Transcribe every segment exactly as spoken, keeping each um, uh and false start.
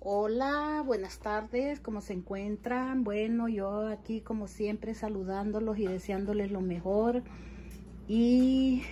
Hola, buenas tardes, ¿cómo se encuentran? Bueno, yo aquí como siempre saludándolos y deseándoles lo mejor. Y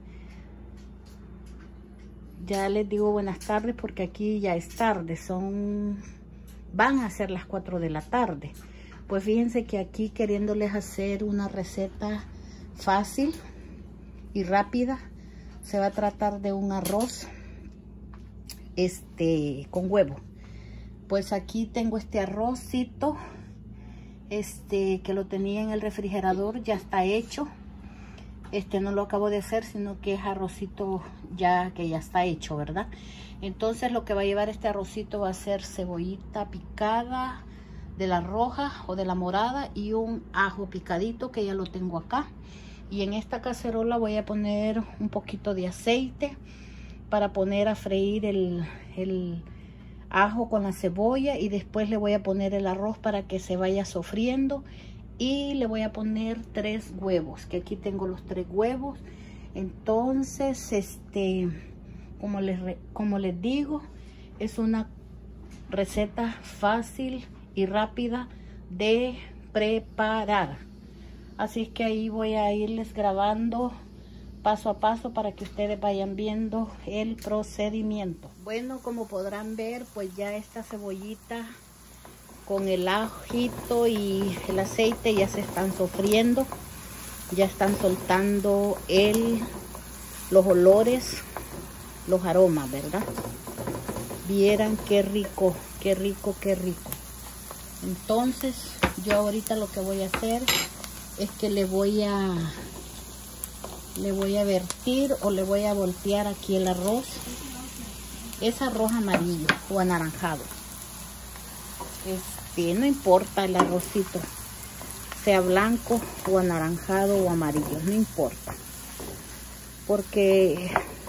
ya les digo buenas tardes porque aquí ya es tarde, son, van a ser las cuatro de la tarde. Pues fíjense que aquí queriéndoles hacer una receta fácil y rápida, se va a tratar de un arroz este con huevo. Pues aquí tengo este arrocito, este que lo tenía en el refrigerador, ya está hecho. Este no lo acabo de hacer, sino que es arrocito ya que ya está hecho, ¿verdad? Entonces lo que va a llevar este arrocito va a ser cebollita picada de la roja o de la morada y un ajo picadito que ya lo tengo acá. Y en esta cacerola voy a poner un poquito de aceite para poner a freír el, el ajo con la cebolla, y después le voy a poner el arroz para que se vaya sofriendo, y le voy a poner tres huevos, que aquí tengo los tres huevos. Entonces este como les como les digo, es una receta fácil y rápida de preparar, así es que ahí voy a irles grabando paso a paso para que ustedes vayan viendo el procedimiento. Bueno, como podrán ver, pues ya esta cebollita con el ajito y el aceite ya se están sofriendo, ya están soltando el, los olores, los aromas, ¿verdad? Vieran qué rico, qué rico, qué rico. Entonces yo ahorita lo que voy a hacer es que le voy a le voy a vertir o le voy a voltear aquí el arroz. Es arroz amarillo o anaranjado, este no importa el arrocito, sea blanco o anaranjado o amarillo, no importa, porque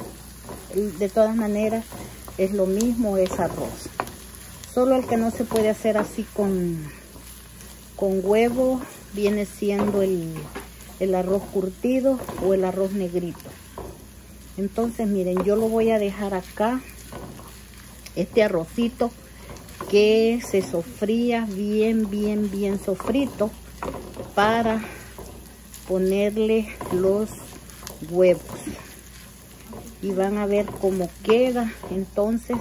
de todas maneras es lo mismo, es arroz. Solo el que no se puede hacer así con con huevo viene siendo el el arroz curtido o el arroz negrito. Entonces miren, yo lo voy a dejar acá, este arrocito que se sofría bien bien bien sofrito, para ponerle los huevos, y van a ver cómo queda. Entonces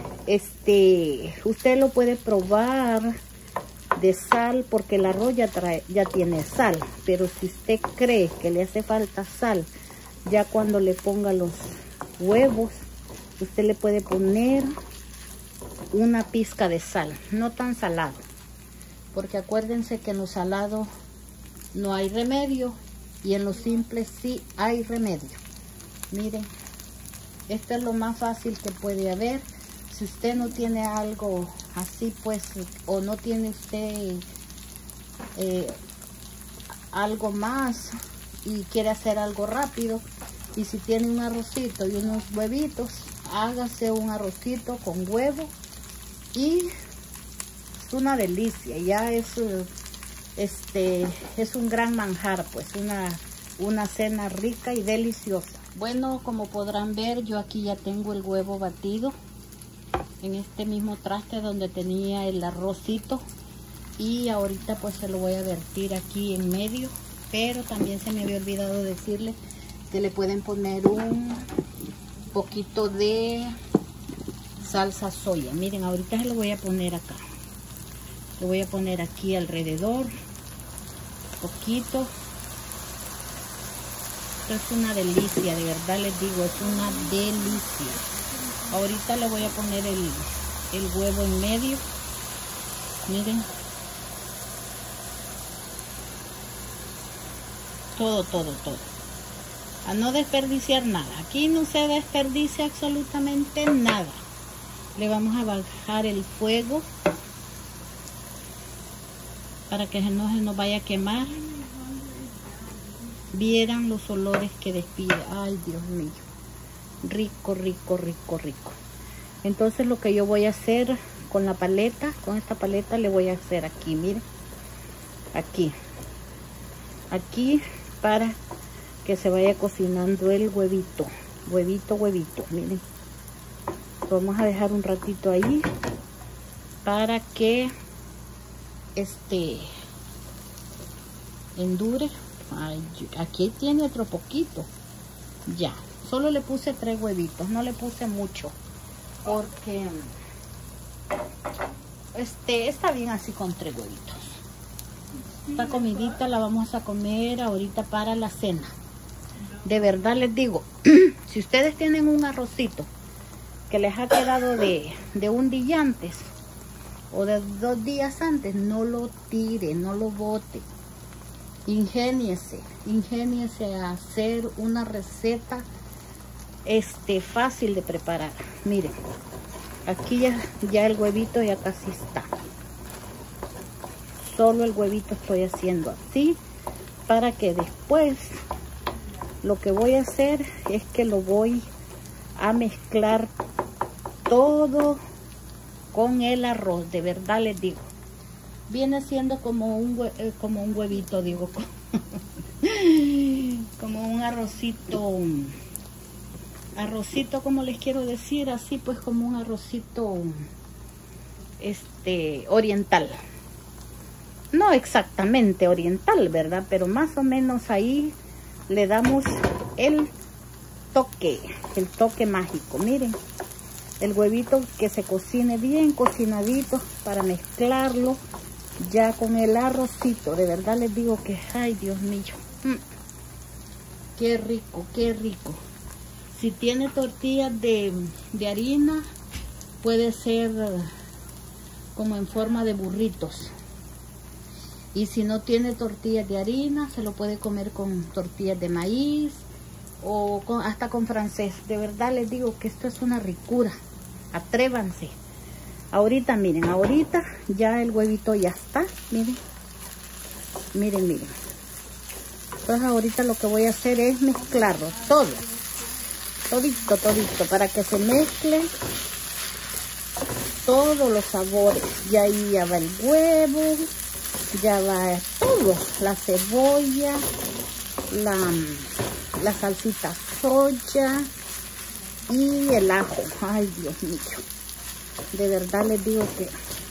este usted lo puede probar de sal, porque el arroz ya trae, ya tiene sal, pero si usted cree que le hace falta sal, ya cuando le ponga los huevos, usted le puede poner una pizca de sal, no tan salado, porque acuérdense que en lo salado no hay remedio y en lo simple sí hay remedio. Miren, esto es lo más fácil que puede haber. Si usted no tiene algo así, pues, o no tiene usted eh, algo más y quiere hacer algo rápido, y si tiene un arrocito y unos huevitos, hágase un arrocito con huevo y es una delicia. Ya es este es un gran manjar, pues una una cena rica y deliciosa. Bueno, como podrán ver, yo aquí ya tengo el huevo batido en este mismo traste donde tenía el arrocito, y ahorita pues se lo voy a vertir aquí en medio. Pero también se me había olvidado decirle que le pueden poner un poquito de salsa soya. Miren, ahorita se lo voy a poner acá, lo voy a poner aquí alrededor poquito. Esto es una delicia, de verdad les digo, es una delicia. Ahorita le voy a poner el, el huevo en medio. Miren. Todo, todo, todo. A no desperdiciar nada. Aquí no se desperdicia absolutamente nada. Le vamos a bajar el fuego para que no se nos vaya a quemar. Vieran los olores que despide. Ay, Dios mío. Rico, rico, rico, rico. Entonces lo que yo voy a hacer con la paleta, con esta paleta le voy a hacer aquí, miren, aquí, aquí, para que se vaya cocinando el huevito, huevito, huevito, miren. Lo vamos a dejar un ratito ahí para que este endure. Ay, aquí tiene otro poquito. Ya, solo le puse tres huevitos, no le puse mucho, porque este está bien así con tres huevitos. Esta comidita la vamos a comer ahorita para la cena. De verdad les digo, si ustedes tienen un arrocito que les ha quedado de, de un día antes o de dos días antes, no lo tire, no lo bote. Ingéniese, ingéniese a hacer una receta este, fácil de preparar. Miren, aquí ya, ya el huevito ya casi está. Solo el huevito estoy haciendo así, para que después lo que voy a hacer es que lo voy a mezclar todo con el arroz. De verdad les digo, viene siendo como un, hue como un huevito, digo, como un arrocito, arrocito, como les quiero decir, así pues como un arrocito este oriental. No exactamente oriental, ¿verdad? Pero más o menos ahí le damos el toque, el toque mágico. Miren, el huevito que se cocine bien cocinadito para mezclarlo ya con el arrocito. De verdad les digo que, ay Dios mío, mm, qué rico, qué rico. Si tiene tortillas de, de harina, puede ser como en forma de burritos. Y si no tiene tortillas de harina, se lo puede comer con tortillas de maíz o con, hasta con francés. De verdad les digo que esto es una ricura. Atrévanse. Ahorita, miren, ahorita ya el huevito ya está. Miren, miren, miren. Entonces ahorita lo que voy a hacer es mezclarlo todo. Todito, todito, para que se mezclen todos los sabores. Ya ahí ya va el huevo. Ya va todo, la cebolla, la, la salsita soya y el ajo. Ay, Dios mío, de verdad les digo que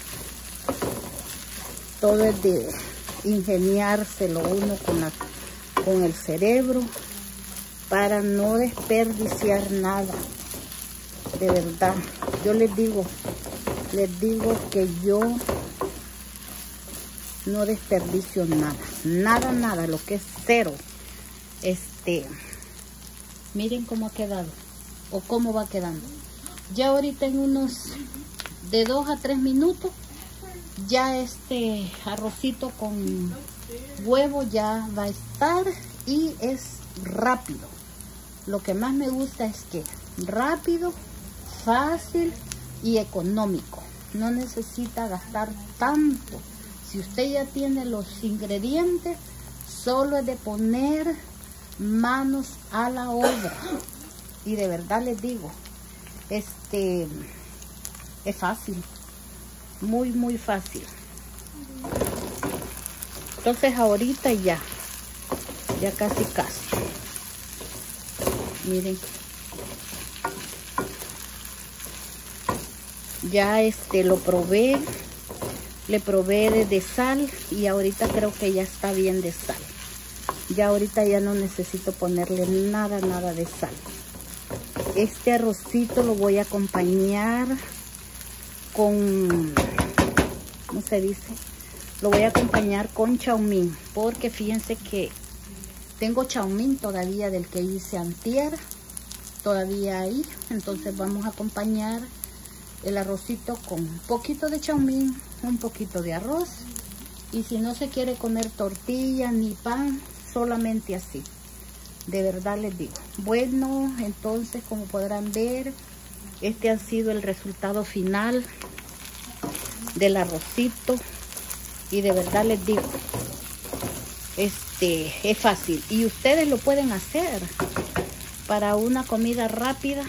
todo es de ingeniárselo uno con, la, con el cerebro para no desperdiciar nada. De verdad, yo les digo, les digo que yo no desperdicio nada, nada, nada, lo que es cero. Este, miren cómo ha quedado, o cómo va quedando. Ya ahorita en unos de dos a tres minutos, ya este arrocito con huevo ya va a estar y es rápido. Lo que más me gusta es que rápido, fácil y económico. No necesita gastar tanto. Si usted ya tiene los ingredientes, solo es de poner manos a la obra. Y de verdad les digo, este es fácil, muy muy fácil. Entonces ahorita ya, ya casi casi. Miren, ya este lo probé. Le probé de, de sal y ahorita creo que ya está bien de sal. Ya ahorita ya no necesito ponerle nada, nada de sal. Este arrocito lo voy a acompañar con, ¿cómo se dice? Lo voy a acompañar con chaumín, porque fíjense que tengo chaumín todavía del que hice antier, todavía ahí. Entonces vamos a acompañar el arrocito con un poquito de chaumín, un poquito de arroz, y si no se quiere comer tortilla ni pan, solamente así. De verdad les digo. Bueno, entonces como podrán ver, este ha sido el resultado final del arrocito, y de verdad les digo, este es fácil y ustedes lo pueden hacer para una comida rápida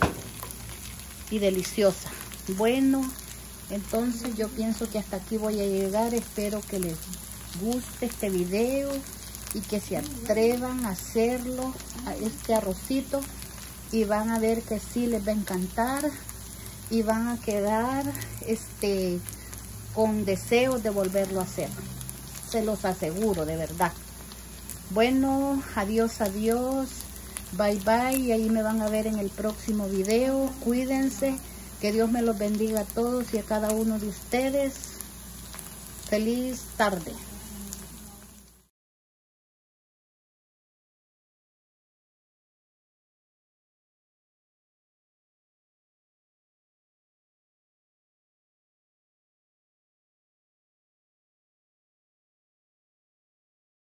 y deliciosa. Bueno, entonces yo pienso que hasta aquí voy a llegar. Espero que les guste este video y que se atrevan a hacerlo, a este arrocito, y van a ver que sí les va a encantar. y van a quedar este, con deseos de volverlo a hacer. Se los aseguro, de verdad. Bueno, adiós, adiós. Bye, bye. Y ahí me van a ver en el próximo video. Cuídense. Que Dios me los bendiga a todos y a cada uno de ustedes. Feliz tarde.